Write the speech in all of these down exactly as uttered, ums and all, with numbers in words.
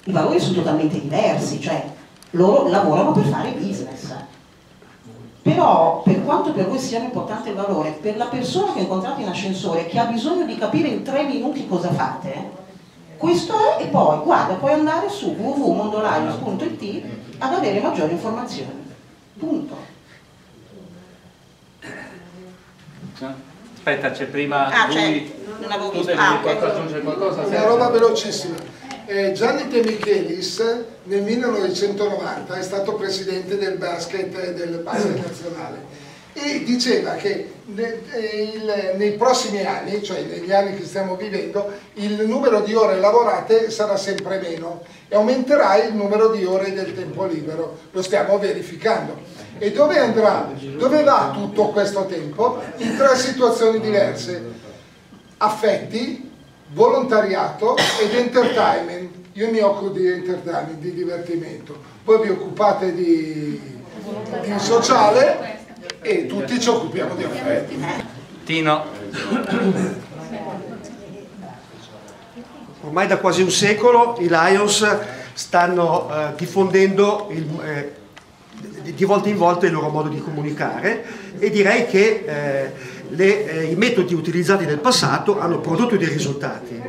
i valori sono totalmente diversi, cioè loro lavorano per fare business. Però per quanto per voi sia importante il valore, per la persona che incontrate in ascensore, che ha bisogno di capire in tre minuti cosa fate, questo è, e poi guarda, puoi andare su w w w punto mondolions punto i t ad avere maggiori informazioni. Punto. Aspetta, c'è prima ah, lui. Non avevo tu visto. devi Ah, aggiungere qualcosa? Una roba velocissima. Eh, Gianni De Michelis nel millenovecentonovanta è stato presidente del basket, del basket nazionale e diceva che ne, eh, il, nei prossimi anni, cioè negli anni che stiamo vivendo, il numero di ore lavorate sarà sempre meno e aumenterà il numero di ore del tempo libero. Lo stiamo verificando. E dove andrà? Dove va tutto questo tempo? In tre situazioni diverse: affetti, volontariato ed entertainment. Io mi occupo di entertainment, di divertimento, voi vi occupate di, di sociale e tutti ci occupiamo di affetti. Tino. Ormai da quasi un secolo i Lions stanno eh, diffondendo il, eh, di volta in volta il loro modo di comunicare e direi che eh, Le, eh, i metodi utilizzati nel passato hanno prodotto dei risultati,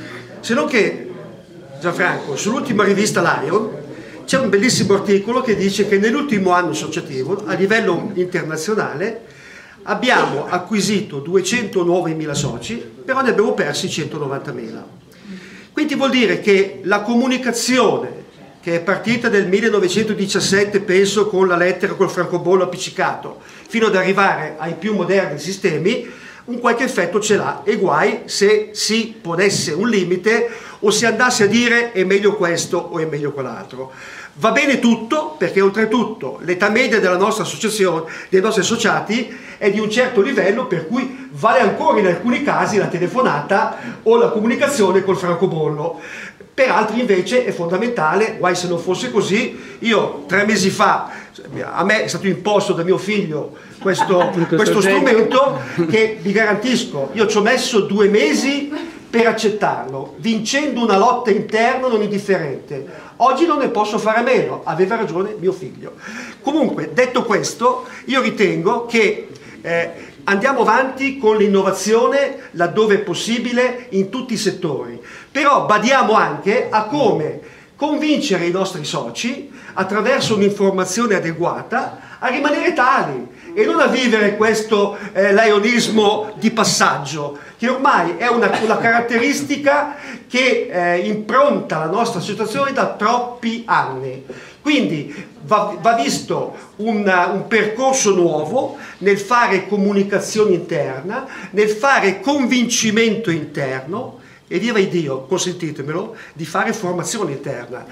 se non che, Gianfranco, sull'ultima rivista Lion c'è un bellissimo articolo che dice che nell'ultimo anno associativo a livello internazionale abbiamo acquisito duecentonovantomila soci, però ne abbiamo persi centonovantamila. Quindi vuol dire che la comunicazione, che è partita nel millenovecentodiciassette, penso, con la lettera col francobollo appiccicato, fino ad arrivare ai più moderni sistemi, un qualche effetto ce l'ha, e guai se si ponesse un limite o si andasse a dire è meglio questo o è meglio quell'altro. Va bene tutto, perché oltretutto l'età media della nostra associazione, dei nostri associati, è di un certo livello, per cui vale ancora in alcuni casi la telefonata o la comunicazione col francobollo. Per altri invece è fondamentale, guai se non fosse così. Io tre mesi fa, a me è stato imposto da mio figlio questo, questo strumento che vi garantisco, io ci ho messo due mesi per accettarlo, vincendo una lotta interna non indifferente. Oggi non ne posso fare a meno, aveva ragione mio figlio. Comunque, detto questo, io ritengo che eh, andiamo avanti con l'innovazione laddove è possibile in tutti i settori, però badiamo anche a come convincere i nostri soci attraverso un'informazione adeguata a rimanere tali e non a vivere questo eh, lionismo di passaggio, che ormai è una, una caratteristica che eh, impronta la nostra situazione da troppi anni. Quindi va, va visto un, un percorso nuovo nel fare comunicazione interna, nel fare convincimento interno e, viva Dio, consentitemelo, di fare formazione interna.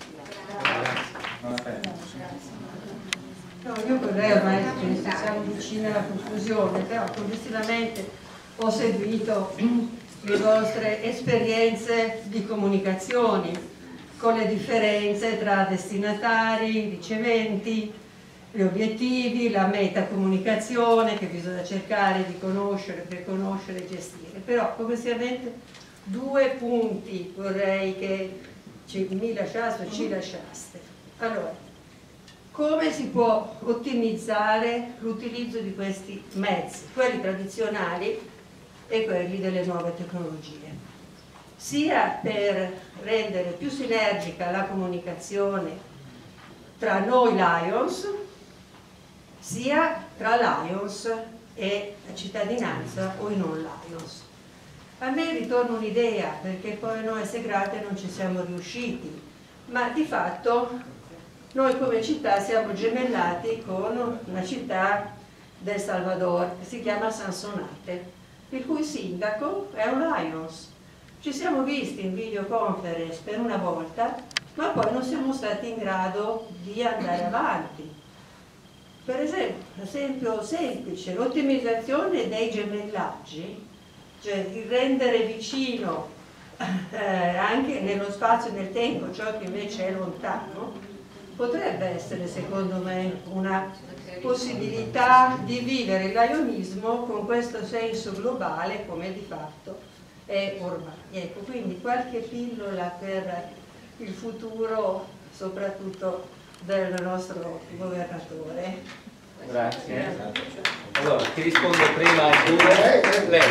No, io vorrei, ormai siamo vicini alla conclusione, però complessivamente ho seguito le vostre esperienze di comunicazioni, con le differenze tra destinatari, riceventi, gli obiettivi, la metacomunicazione che bisogna cercare di conoscere, preconoscere e gestire. Però complessivamente due punti vorrei che ci, mi lasciaste o ci lasciaste. Allora, come si può ottimizzare l'utilizzo di questi mezzi, quelli tradizionali e quelli delle nuove tecnologie? Sia per rendere più sinergica la comunicazione tra noi Lions, sia tra Lions e la cittadinanza o i non Lions. A me ritorna un'idea, perché poi noi a Segrate non ci siamo riusciti, ma di fatto noi come città siamo gemellati con una città del Salvador che si chiama Sansonate, il cui sindaco è un Lions. Ci siamo visti in videoconference per una volta, ma poi non siamo stati in grado di andare avanti. Per esempio, esempio semplice, l'ottimizzazione dei gemellaggi, cioè di rendere vicino eh, anche nello spazio e nel tempo ciò che invece è lontano, potrebbe essere secondo me una possibilità di vivere il lionismo con questo senso globale come di fatto è ormai. Ecco, quindi qualche pillola per il futuro soprattutto del nostro governatore. Grazie. Allora, chi risponde prima a due? Lei.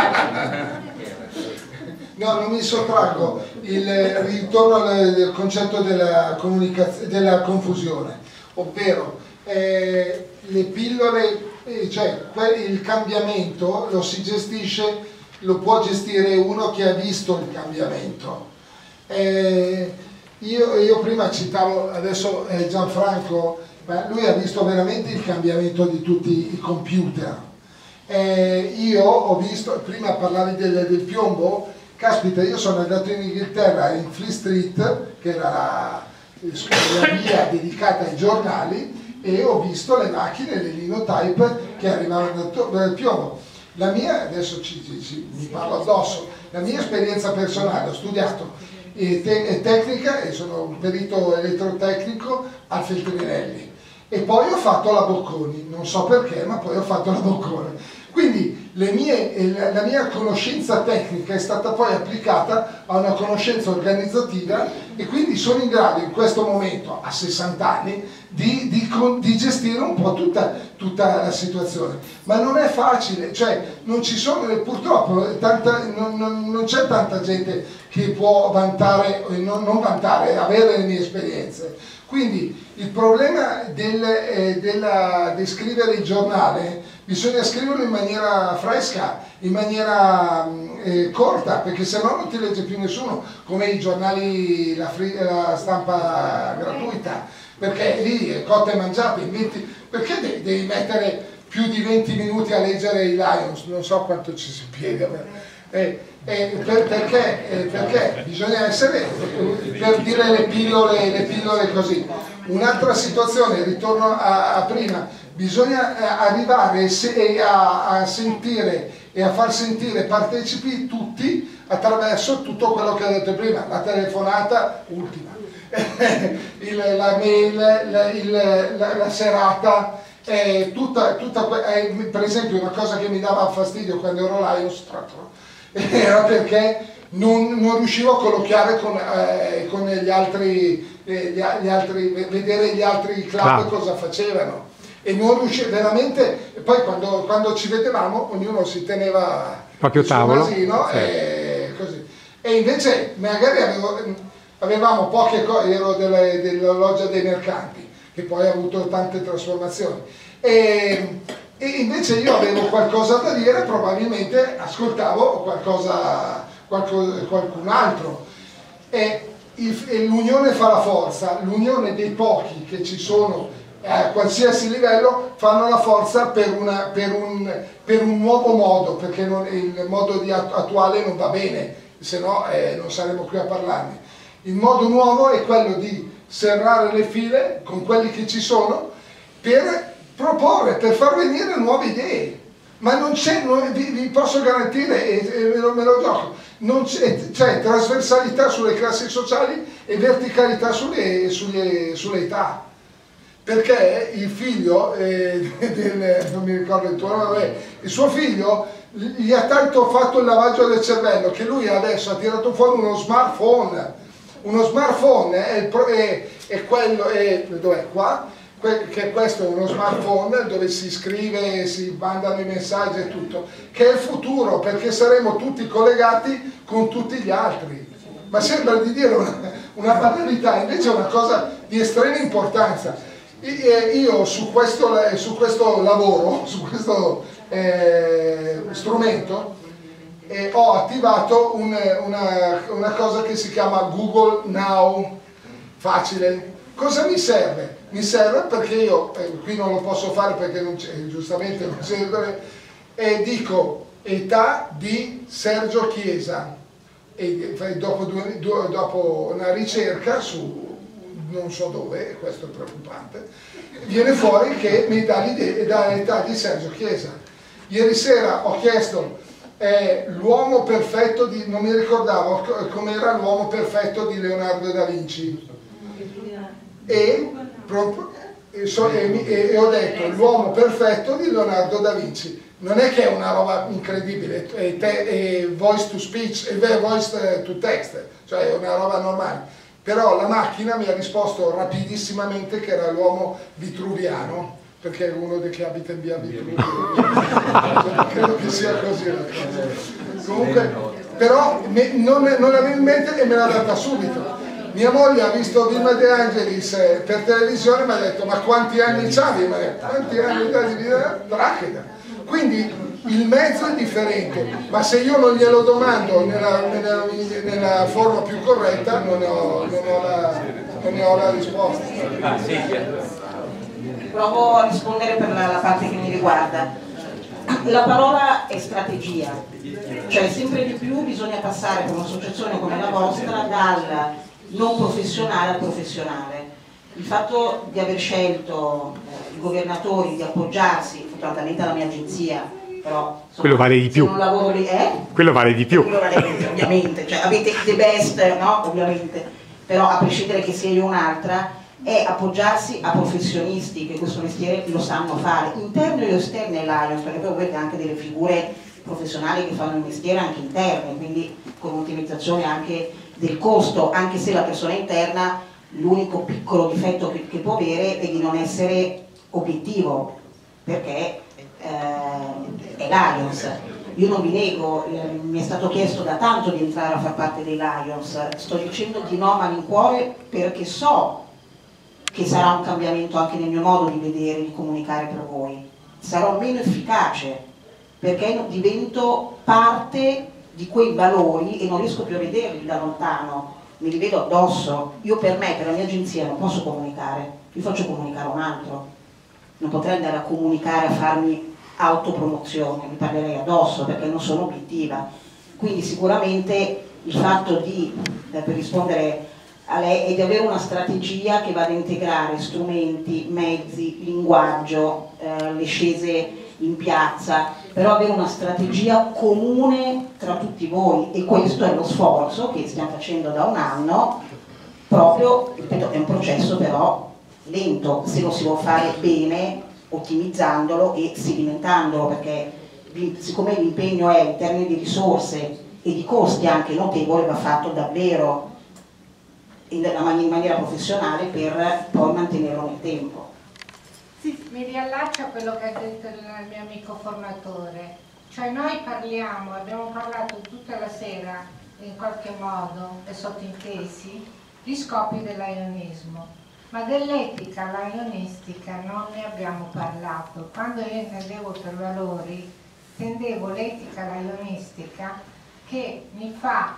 No, non mi sottraggo, il ritorno al concetto della, della confusione, ovvero eh, le pillole, eh, cioè il cambiamento lo si gestisce, lo può gestire uno che ha visto il cambiamento. Eh, io, io prima citavo, adesso eh, Gianfranco, ma lui ha visto veramente il cambiamento di tutti i computer. Eh, io ho visto, prima parlavi del, del piombo, caspita, io sono andato in Inghilterra, in Fleet Street, che era la, la via dedicata ai giornali, e ho visto le macchine, le linotype che arrivavano dal piombo. La mia, adesso ci, ci, ci, mi parlo addosso, la mia esperienza personale, ho studiato e te, e tecnica e sono un perito elettrotecnico al Feltrinelli. E poi ho fatto la Bocconi, non so perché, ma poi ho fatto la Bocconi. Quindi le mie, la mia conoscenza tecnica è stata poi applicata a una conoscenza organizzativa e quindi sono in grado in questo momento, a sessanta anni, di, di, di gestire un po' tutta, tutta la situazione. Ma non è facile, cioè non ci sono, purtroppo tanta, non, non, non c'è tanta gente che può vantare, non, non vantare, avere le mie esperienze. Quindi il problema del, eh, della, di scrivere il giornale, bisogna scriverlo in maniera fresca, in maniera eh, corta, perché se no non ti legge più nessuno, come i giornali, la, free, la stampa gratuita, perché lì è cotta e mangiata, in venti, perché devi, devi mettere più di venti minuti a leggere i Lions, non so quanto ci si piega. Eh, eh, per, perché, eh, perché bisogna essere, per dire le pillole, le pillole così. Un'altra situazione, ritorno a, a prima, bisogna eh, arrivare se, a, a sentire e a far sentire partecipi tutti attraverso tutto quello che ho detto prima, la telefonata ultima, il, la mail, la, il, la, la serata, eh, tutta, tutta, eh, per esempio una cosa che mi dava fastidio quando ero là, io stratto, era perché non, non riuscivo a colloquiare con, eh, con gli, altri, eh, gli, gli altri, vedere gli altri club ah. cosa facevano, e non riuscivo veramente, poi quando, quando ci vedevamo ognuno si teneva proprio tavolo casino, sì. e, così. E invece magari avevo, avevamo poche cose, ero delle, della loggia dei mercanti, che poi ha avuto tante trasformazioni, e, e invece io avevo qualcosa da dire, probabilmente ascoltavo qualcosa, qualcosa qualcun altro, e, e l'unione fa la forza, l'unione dei pochi che ci sono a qualsiasi livello fanno la forza per, una, per, un, per un nuovo modo, perché non, il modo di attuale non va bene, se no eh, non saremo qui a parlarne. Il modo nuovo è quello di serrare le file con quelli che ci sono per proporre, per far venire nuove idee. Ma non c'è, vi, vi posso garantire, e, e me, lo, me lo gioco, non c'è, c'è trasversalità sulle classi sociali e verticalità sulle, sulle, sulle età. Perché il figlio, eh, del, non mi ricordo il tuo nome, il suo figlio gli ha tanto fatto il lavaggio del cervello che lui adesso ha tirato fuori uno smartphone. Uno smartphone è, il, è, è quello, è, dov'è qua? Que, che questo è uno smartphone dove si scrive, si mandano i messaggi e tutto, che è il futuro, perché saremo tutti collegati con tutti gli altri. Ma sembra di dire una, una banalità, invece è una cosa di estrema importanza. Io su questo, su questo lavoro, su questo eh, strumento, eh, ho attivato un, una, una cosa che si chiama Google Now, facile. Cosa mi serve? Mi serve perché io, eh, qui non lo posso fare perché non c'è, giustamente non c'è, e dico età di Sergio Chiesa, e dopo, due, due, dopo una ricerca su non so dove, questo è preoccupante, viene fuori che mi dà l'età di Sergio Chiesa. Ieri sera ho chiesto eh, l'uomo perfetto di, non mi ricordavo com'era l'uomo perfetto di Leonardo da Vinci, e, proprio, e, so, e, e ho detto l'uomo perfetto di Leonardo da Vinci. Non è che è una roba incredibile, è, te, è voice to speech, è voice to text, cioè è una roba normale. però la macchina mi ha risposto rapidissimamente che era l'uomo vitruviano, perché è uno dei che abita in via Vitruvio. Credo che sia così la cosa. Comunque, però me, non, non l'avevo in mente e me l'ha data subito. Mia moglie ha visto Vilma De Angelis per televisione e mi ha detto: ma quanti anni c'avi? Ma quanti anni c'avi di Dracula? Quindi il mezzo è differente, ma se io non glielo domando nella, nella, nella forma più corretta non, ho, non, ho la, non ne ho la risposta. Ah, sì. Provo a rispondere per la, la parte che mi riguarda. La parola è strategia, cioè sempre di più bisogna passare per un'associazione come la vostra dal non professionale al professionale. Il fatto di aver scelto eh, i governatori di appoggiarsi, fortunatamente alla mia agenzia, però insomma, quello vale di più. Se non lavoro lì, eh? Quello vale di più. Quello vale di più, ovviamente, cioè avete the best, no? Ovviamente, però a prescindere che sia io un'altra, è appoggiarsi a professionisti che questo mestiere lo sanno fare, interni e esterni all'Alions, perché poi avete anche delle figure professionali che fanno il mestiere anche interne, quindi con un'ottimizzazione anche del costo, anche se la persona interna l'unico piccolo difetto che, che può avere è di non essere obiettivo, perché eh, è l'Alions. Io non vi nego, eh, mi è stato chiesto da tanto di entrare a far parte dei Lions, sto dicendo di no a malincuore perché so che sarà un cambiamento anche nel mio modo di vedere, di comunicare per voi. Sarò meno efficace perché divento parte di quei valori e non riesco più a vederli da lontano, mi li vedo addosso. Io per me, per la mia agenzia non posso comunicare, io faccio comunicare un altro, non potrei andare a comunicare, a farmi autopromozione, mi parlerei addosso perché non sono obiettiva. Quindi sicuramente il fatto di, per rispondere a lei, è di avere una strategia che vada a integrare strumenti, mezzi, linguaggio, eh, le scese in piazza, però avere una strategia comune tra tutti voi, e questo è lo sforzo che stiamo facendo da un anno, proprio, ripeto, è un processo però lento, se lo si vuole fare bene, ottimizzandolo e sedimentandolo, perché siccome l'impegno è in termini di risorse e di costi anche notevole, va fatto davvero in maniera professionale per poi mantenerlo nel tempo. Sì, mi riallaccio a quello che ha detto il mio amico formatore, cioè noi parliamo, abbiamo parlato tutta la sera in qualche modo e sottintesi di scopi dell'ionismo, ma dell'etica lionistica non ne abbiamo parlato. Quando io intendevo per valori, intendevo l'etica lionistica che mi fa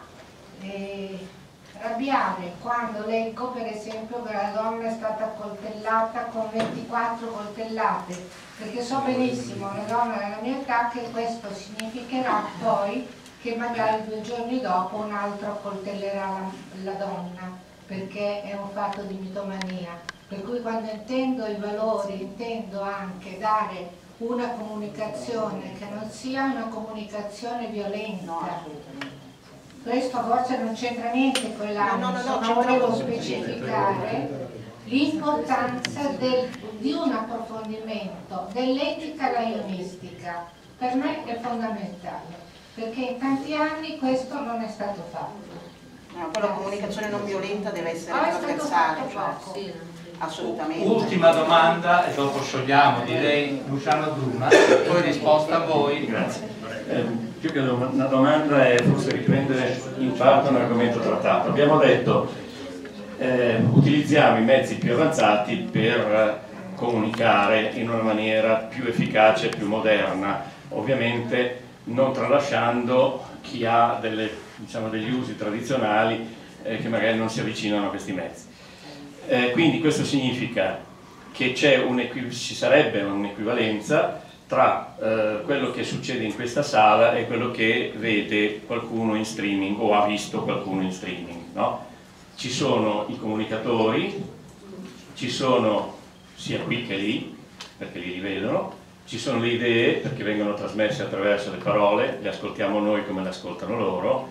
eh, arrabbiare quando leggo per esempio che la donna è stata accoltellata con ventiquattro coltellate, perché so benissimo, una donna della mia età, che questo significherà poi che magari due giorni dopo un altro accoltellerà la, la donna, perché è un fatto di mitomania. Per cui quando intendo i valori intendo anche dare una comunicazione che non sia una comunicazione violenta. Questo forse non c'entra niente con l'anno, no, no, no, ma volevo specificare l'importanza di un approfondimento dell'etica lionistica. Per me è fondamentale, perché in tanti anni questo non è stato fatto. No, poi la comunicazione non violenta deve essere Ah, trasversale, cioè, sì. assolutamente. Ultima domanda e dopo sciogliamo, direi Luciano Bruna, poi risposta a voi. Grazie. Eh, più che una domanda è forse riprendere in parte un argomento trattato. Abbiamo detto eh, utilizziamo i mezzi più avanzati per comunicare in una maniera più efficace, più moderna, ovviamente non tralasciando chi ha delle, diciamo, degli usi tradizionali eh, che magari non si avvicinano a questi mezzi. Eh, quindi questo significa che c'è un ci sarebbe un'equivalenza tra eh, quello che succede in questa sala e quello che vede qualcuno in streaming o ha visto qualcuno in streaming, no? Ci sono i comunicatori, ci sono sia qui che lì, perché li rivedono, ci sono le idee perché vengono trasmesse attraverso le parole, le ascoltiamo noi come le ascoltano loro,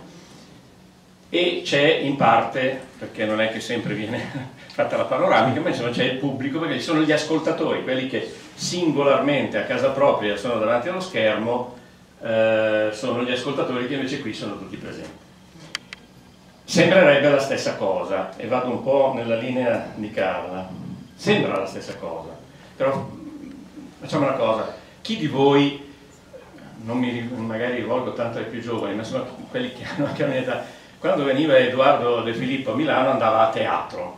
e c'è in parte, perché non è che sempre viene fatta la panoramica, ma insomma c'è il pubblico, perché ci sono gli ascoltatori, quelli che singolarmente a casa propria sono davanti allo schermo, eh, sono gli ascoltatori che invece qui sono tutti presenti. Sembrerebbe la stessa cosa, e vado un po' nella linea di Carla, sembra la stessa cosa, però facciamo una cosa, chi di voi, non mi magari rivolgo tanto ai più giovani, ma sono quelli che hanno anche un'età, quando veniva Edoardo De Filippo a Milano andava a teatro,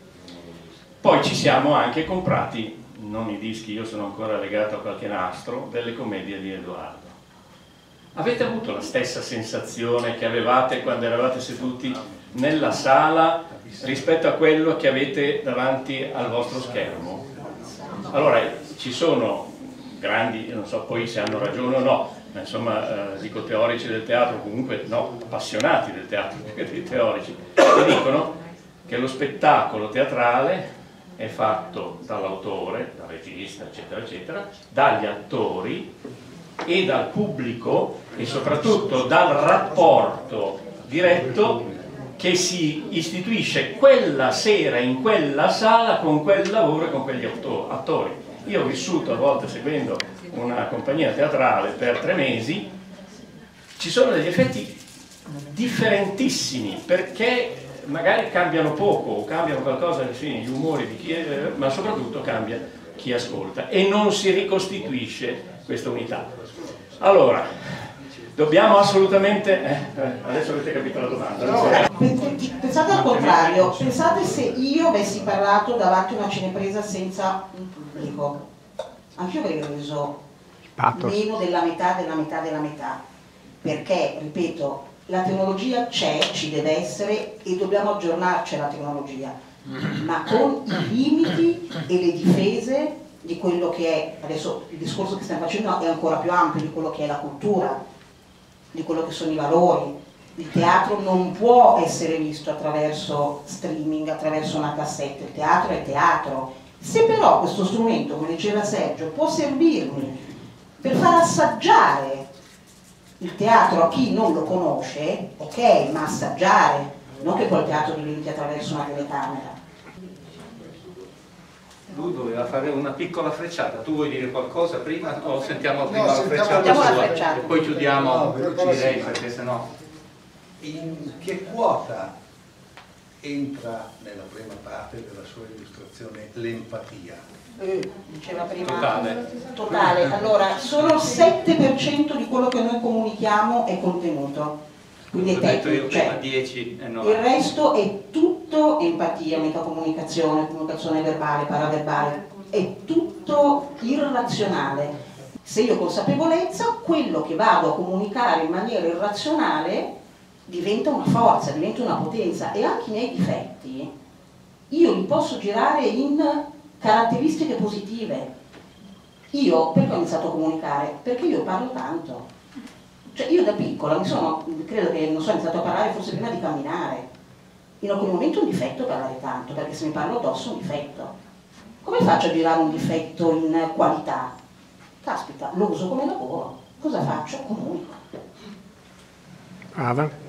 poi ci siamo anche comprati, non i dischi, io sono ancora legato a qualche nastro, delle commedie di Edoardo. Avete avuto la stessa sensazione che avevate quando eravate seduti nella sala rispetto a quello che avete davanti al vostro schermo? Allora, ci sono grandi, non so poi se hanno ragione o no, ma insomma eh, dico teorici del teatro, comunque no, appassionati del teatro più che dei teorici, che dicono che lo spettacolo teatrale è fatto dall'autore, dal regista, eccetera, eccetera, dagli attori e dal pubblico e soprattutto dal rapporto diretto che si istituisce quella sera in quella sala con quel lavoro e con quegli attori. Io ho vissuto a volte seguendo una compagnia teatrale per tre mesi, ci sono degli effetti differentissimi perché magari cambiano poco o cambiano qualcosa gli umori di chi è, ma soprattutto cambia chi ascolta e non si ricostituisce questa unità. Allora, dobbiamo assolutamente... Eh, adesso avete capito la domanda. No, pensate al contrario, pensate se io avessi parlato davanti a una cinepresa senza un pubblico. Anch'io avrei reso meno della metà della metà della metà. Perché, ripeto, la tecnologia c'è, ci deve essere e dobbiamo aggiornarci alla tecnologia, ma con i limiti e le difese di quello che è, adesso il discorso che stiamo facendo è ancora più ampio, di quello che è la cultura, di quello che sono i valori. Il teatro non può essere visto attraverso streaming, attraverso una cassetta, il teatro è teatro. Se però questo strumento, come diceva Sergio, può servirmi per far assaggiare il teatro a chi non lo conosce, ok, ma assaggiare, non che poi il teatro diventi attraverso una telecamera. Lui doveva fare una piccola frecciata. Tu vuoi dire qualcosa prima o sentiamo prima no, la sentiamo frecciata la sua frecciata. e poi chiudiamo, No, direi, sì. perché sennò... In che quota entra nella prima parte della sua illustrazione l'empatia? Eh, diceva prima Totale. totale. Allora, solo il sette per cento di quello che noi comunichiamo è contenuto, quindi è Ho detto io tecnico, prima cioè, dieci e il nove. resto è tutto empatia, mica comunicazione, comunicazione verbale, paraverbale, è tutto irrazionale. Se io ho consapevolezza, quello che vado a comunicare in maniera irrazionale diventa una forza, diventa una potenza, e anche i miei difetti io li posso girare in caratteristiche positive. Io perché ho iniziato a comunicare? Perché io parlo tanto, cioè io da piccola mi sono, credo che non so, ho iniziato a parlare forse prima di camminare. In alcun momento è un difetto parlare tanto, perché se mi parlo addosso è un difetto. Come faccio a girare un difetto in qualità? Caspita, lo uso come lavoro. Cosa faccio? Comunico. Brava.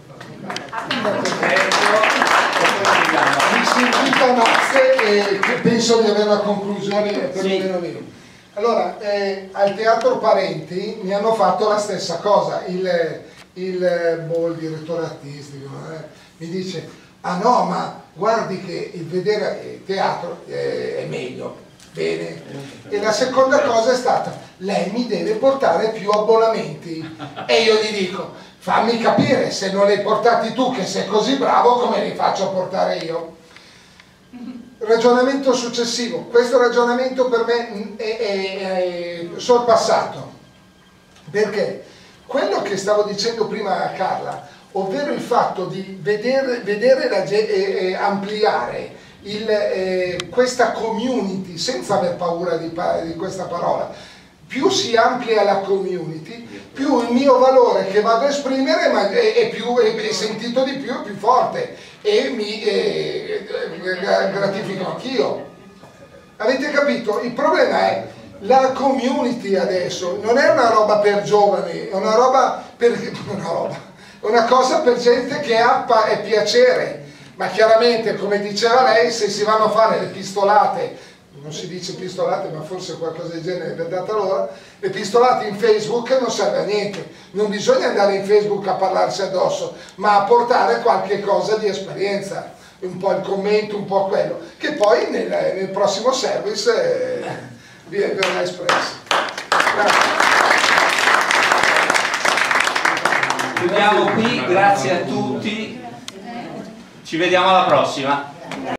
Mi sentita Max e penso di avere la conclusione perlomeno meno. Allora, eh, al Teatro Parenti mi hanno fatto la stessa cosa, il, il, boh, il direttore artistico eh, mi dice, ah no, ma guardi che il vedere il teatro eh, è meglio, bene. E la seconda cosa è stata, lei mi deve portare più abbonamenti. E io gli dico, fammi capire, se non li hai portati tu che sei così bravo, come li faccio a portare io? Ragionamento successivo, questo ragionamento per me è, è, è sorpassato, perché quello che stavo dicendo prima a Carla, ovvero il fatto di vedere, vedere la, eh, ampliare il, eh, questa community senza aver paura di, di questa parola, più si amplia la community, più il mio valore che vado a esprimere è, è, più, è, è sentito di più, è più forte e mi eh, gratifico anch'io. Avete capito? Il problema è la community adesso, non è una roba per giovani, è una roba per una, roba, una cosa per gente che ha è piacere, ma chiaramente come diceva lei, se si vanno a fare le pistolate non si dice pistolate ma forse qualcosa del genere è data loro, le pistolate in Facebook non serve a niente, non bisogna andare in Facebook a parlarsi addosso, ma a portare qualche cosa di esperienza, un po' il commento, un po' quello, che poi nel, nel prossimo service eh, verrà espresso. Grazie. Chiudiamo qui, grazie a tutti, ci vediamo alla prossima.